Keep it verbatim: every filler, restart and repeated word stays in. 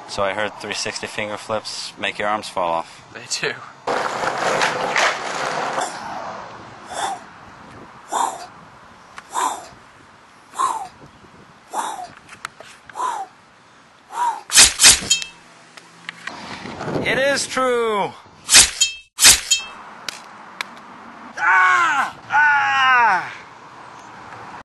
So I heard three sixty finger flips make your arms fall off. They do. It is true!